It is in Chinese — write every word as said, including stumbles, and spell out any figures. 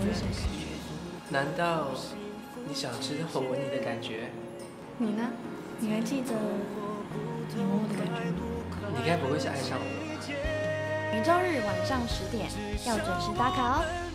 是什么感觉？ 难道你想知道我吻你的感觉？ 你呢？你还记得你吻我的感觉吗？ 你该不会是爱上我了吧？ 每周日晚上十点要准时打卡哦。